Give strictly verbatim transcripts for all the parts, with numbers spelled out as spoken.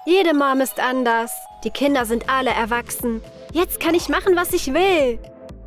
Jede Mom ist anders. Die Kinder sind alle erwachsen. Jetzt kann ich machen, was ich will.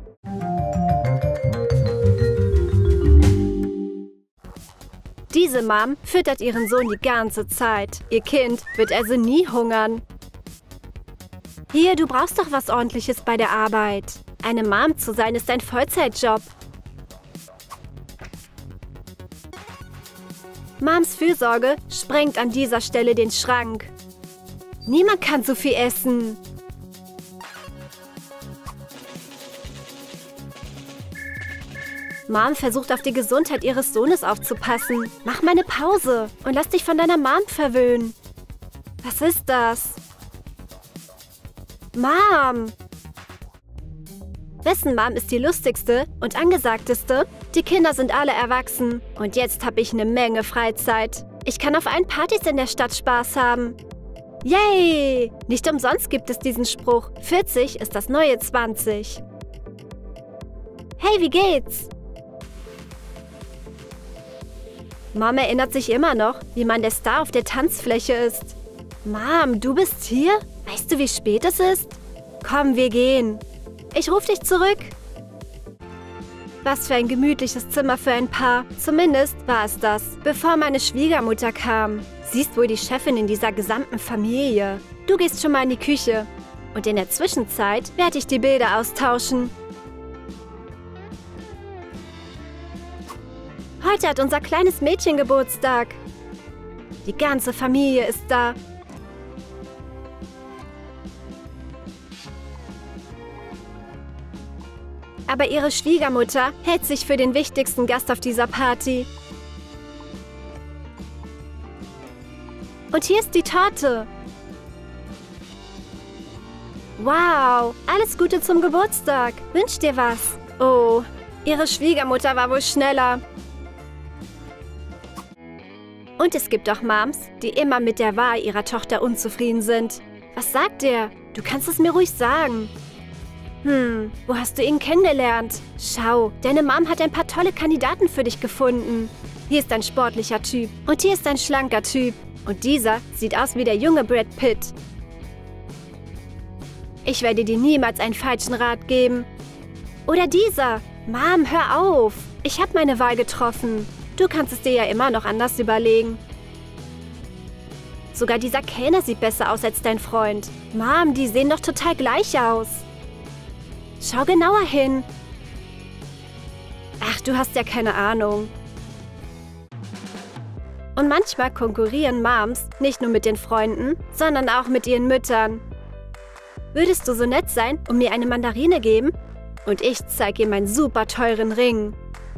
Diese Mom füttert ihren Sohn die ganze Zeit. Ihr Kind wird also nie hungern. Hier, du brauchst doch was Ordentliches bei der Arbeit. Eine Mom zu sein ist ein Vollzeitjob. Moms Fürsorge sprengt an dieser Stelle den Schrank. Niemand kann so viel essen. Mom versucht auf die Gesundheit ihres Sohnes aufzupassen. Mach mal eine Pause und lass dich von deiner Mom verwöhnen. Was ist das? Mom! Wessen Mom ist die lustigste und angesagteste? Die Kinder sind alle erwachsen. Und jetzt habe ich eine Menge Freizeit. Ich kann auf allen Partys in der Stadt Spaß haben. Yay! Nicht umsonst gibt es diesen Spruch. vierzig ist das neue zwanzig. Hey, wie geht's? Mom erinnert sich immer noch, wie man der Star auf der Tanzfläche ist. Mom, du bist hier? Weißt du, wie spät es ist? Komm, wir gehen. Ich rufe dich zurück. Was für ein gemütliches Zimmer für ein Paar. Zumindest war es das, bevor meine Schwiegermutter kam. Sie ist wohl die Chefin in dieser gesamten Familie. Du gehst schon mal in die Küche. Und in der Zwischenzeit werde ich die Bilder austauschen. Heute hat unser kleines Mädchen Geburtstag. Die ganze Familie ist da. Aber ihre Schwiegermutter hält sich für den wichtigsten Gast auf dieser Party. Und hier ist die Torte. Wow, alles Gute zum Geburtstag. Wünsch dir was. Oh, ihre Schwiegermutter war wohl schneller. Und es gibt auch Moms, die immer mit der Wahl ihrer Tochter unzufrieden sind. Was sagt er? Du kannst es mir ruhig sagen. Hm, wo hast du ihn kennengelernt? Schau, deine Mom hat ein paar tolle Kandidaten für dich gefunden. Hier ist ein sportlicher Typ und hier ist ein schlanker Typ. Und dieser sieht aus wie der junge Brad Pitt. Ich werde dir niemals einen falschen Rat geben. Oder dieser. Mom, hör auf. Ich habe meine Wahl getroffen. Du kannst es dir ja immer noch anders überlegen. Sogar dieser Kellner sieht besser aus als dein Freund. Mom, die sehen doch total gleich aus. Schau genauer hin. Ach, du hast ja keine Ahnung. Und manchmal konkurrieren Moms nicht nur mit den Freunden, sondern auch mit ihren Müttern. Würdest du so nett sein und mir eine Mandarine geben? Und ich zeige ihr meinen super teuren Ring.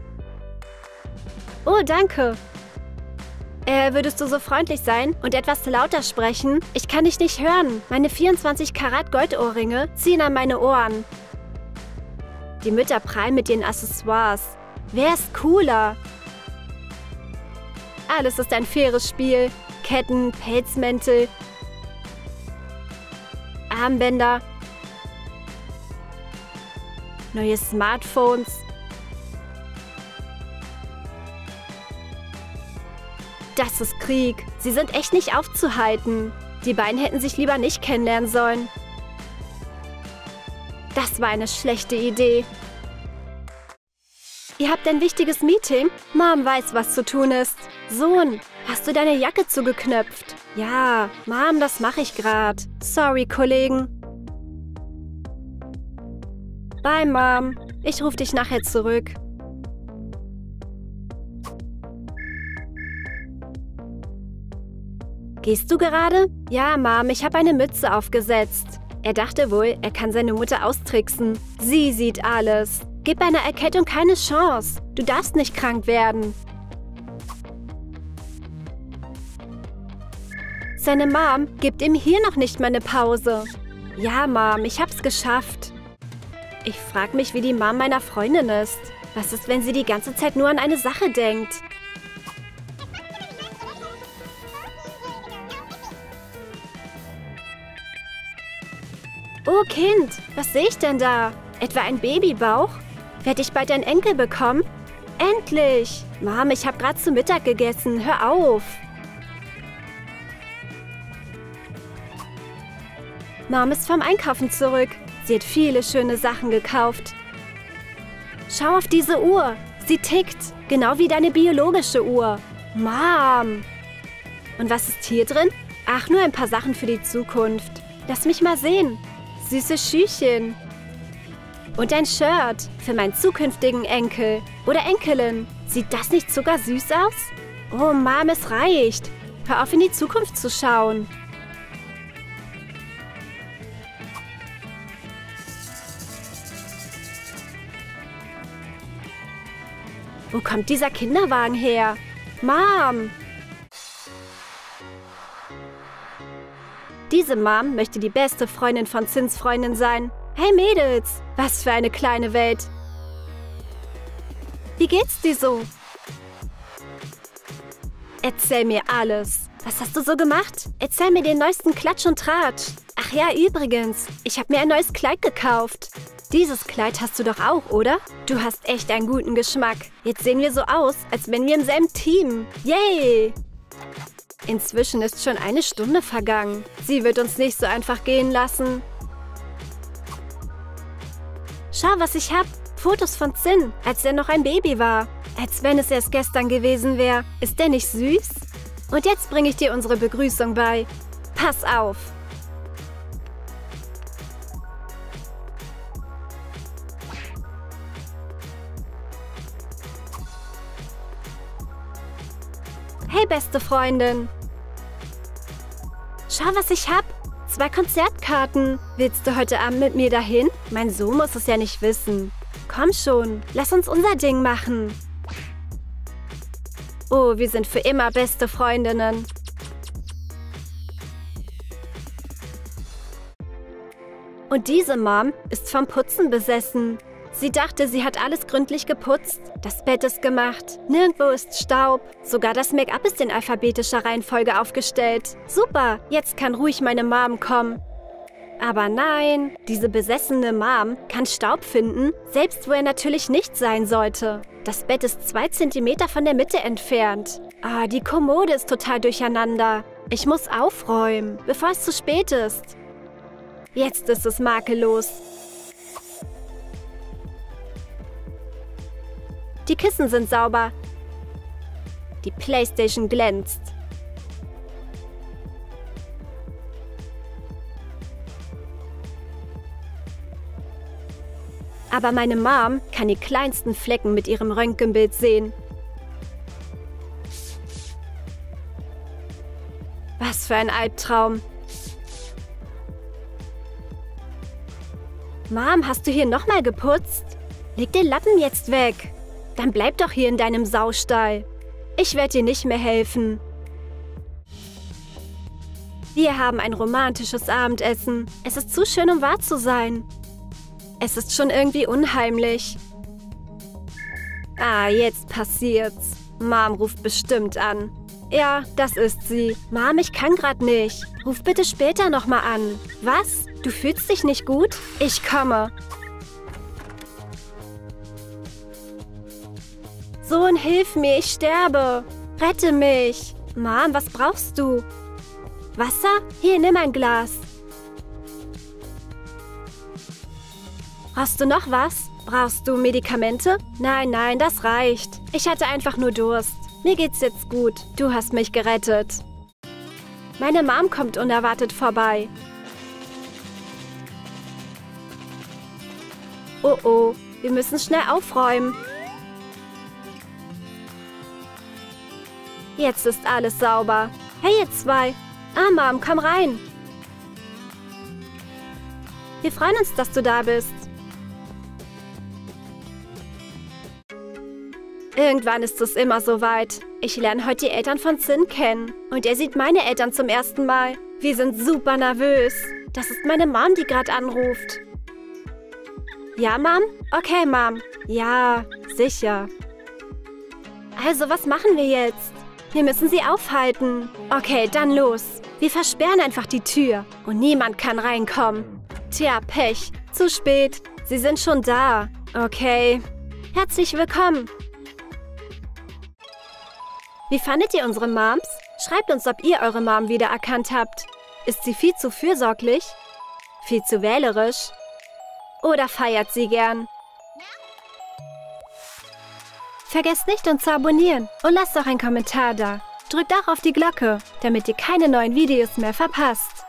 Oh, danke. Äh, würdest du so freundlich sein und etwas lauter sprechen? Ich kann dich nicht hören. Meine vierundzwanzig Karat Goldohrringe ziehen an meine Ohren. Die Mütter prallen mit ihren Accessoires. Wer ist cooler? Alles ist ein faires Spiel. Ketten, Pelzmäntel, Armbänder, neue Smartphones. Das ist Krieg. Sie sind echt nicht aufzuhalten. Die beiden hätten sich lieber nicht kennenlernen sollen. Das war eine schlechte Idee. Ihr habt ein wichtiges Meeting? Mom weiß, was zu tun ist. Sohn, hast du deine Jacke zugeknöpft? Ja, Mom, das mache ich gerade. Sorry, Kollegen. Bye, Mom. Ich rufe dich nachher zurück. Gehst du gerade? Ja, Mom, ich habe eine Mütze aufgesetzt. Er dachte wohl, er kann seine Mutter austricksen. Sie sieht alles. Gib einer Erkältung keine Chance. Du darfst nicht krank werden. Seine Mom gibt ihm hier noch nicht mal eine Pause. Ja, Mom, ich hab's geschafft. Ich frage mich, wie die Mom meiner Freundin ist. Was ist, wenn sie die ganze Zeit nur an eine Sache denkt? Oh, Kind, was sehe ich denn da? Etwa ein Babybauch? Werde ich bald einen Enkel bekommen? Endlich! Mom, ich habe gerade zu Mittag gegessen. Hör auf! Mom ist vom Einkaufen zurück. Sie hat viele schöne Sachen gekauft. Schau auf diese Uhr. Sie tickt, genau wie deine biologische Uhr. Mom! Und was ist hier drin? Ach, nur ein paar Sachen für die Zukunft. Lass mich mal sehen. Süße Schüchchen. Und ein Shirt für meinen zukünftigen Enkel oder Enkelin. Sieht das nicht sogar süß aus? Oh, Mom, es reicht. Hör auf, in die Zukunft zu schauen. Wo kommt dieser Kinderwagen her? Mom! Diese Mom möchte die beste Freundin von Zins Freundin sein. Hey Mädels, was für eine kleine Welt. Wie geht's dir so? Erzähl mir alles. Was hast du so gemacht? Erzähl mir den neuesten Klatsch und Tratsch. Ach ja, übrigens, ich habe mir ein neues Kleid gekauft. Dieses Kleid hast du doch auch, oder? Du hast echt einen guten Geschmack. Jetzt sehen wir so aus, als wären wir im selben Team. Yay! Inzwischen ist schon eine Stunde vergangen. Sie wird uns nicht so einfach gehen lassen. Schau, was ich hab. Fotos von Zin, als er noch ein Baby war. Als wenn es erst gestern gewesen wäre. Ist der nicht süß? Und jetzt bringe ich dir unsere Begrüßung bei. Pass auf! Hey, beste Freundin. Schau, was ich hab. Zwei Konzertkarten. Willst du heute Abend mit mir dahin? Mein Sohn muss es ja nicht wissen. Komm schon, lass uns unser Ding machen. Oh, wir sind für immer beste Freundinnen. Und diese Mom ist vom Putzen besessen. Sie dachte, sie hat alles gründlich geputzt. Das Bett ist gemacht. Nirgendwo ist Staub. Sogar das Make-up ist in alphabetischer Reihenfolge aufgestellt. Super, jetzt kann ruhig meine Mom kommen. Aber nein, diese besessene Mom kann Staub finden, selbst wo er natürlich nicht sein sollte. Das Bett ist zwei Zentimeter von der Mitte entfernt. Ah, die Kommode ist total durcheinander. Ich muss aufräumen, bevor es zu spät ist. Jetzt ist es makellos. Die Kissen sind sauber. Die Playstation glänzt. Aber meine Mom kann die kleinsten Flecken mit ihrem Röntgenbild sehen. Was für ein Albtraum. Mom, hast du hier nochmal geputzt? Leg den Lappen jetzt weg. Dann bleib doch hier in deinem Saustall. Ich werde dir nicht mehr helfen. Wir haben ein romantisches Abendessen. Es ist zu schön, um wahr zu sein. Es ist schon irgendwie unheimlich. Ah, jetzt passiert's. Mom ruft bestimmt an. Ja, das ist sie. Mom, ich kann grad nicht. Ruf bitte später nochmal an. Was? Du fühlst dich nicht gut? Ich komme. Sohn, hilf mir, ich sterbe. Rette mich. Mom, was brauchst du? Wasser? Hier, nimm ein Glas. Brauchst du noch was? Brauchst du Medikamente? Nein, nein, das reicht. Ich hatte einfach nur Durst. Mir geht's jetzt gut. Du hast mich gerettet. Meine Mom kommt unerwartet vorbei. Oh oh, wir müssen schnell aufräumen. Jetzt ist alles sauber. Hey, ihr zwei. Ah, Mom, komm rein. Wir freuen uns, dass du da bist. Irgendwann ist es immer soweit. Ich lerne heute die Eltern von Zin kennen. Und er sieht meine Eltern zum ersten Mal. Wir sind super nervös. Das ist meine Mom, die gerade anruft. Ja, Mom? Okay, Mom. Ja, sicher. Also, was machen wir jetzt? Wir müssen sie aufhalten. Okay, dann los. Wir versperren einfach die Tür. Und niemand kann reinkommen. Tja, Pech. Zu spät. Sie sind schon da. Okay. Herzlich willkommen. Wie fandet ihr unsere Moms? Schreibt uns, ob ihr eure Mom wiedererkannt habt. Ist sie viel zu fürsorglich? Viel zu wählerisch? Oder feiert sie gern? Vergesst nicht, uns zu abonnieren und lasst auch einen Kommentar da. Drückt auch auf die Glocke, damit ihr keine neuen Videos mehr verpasst.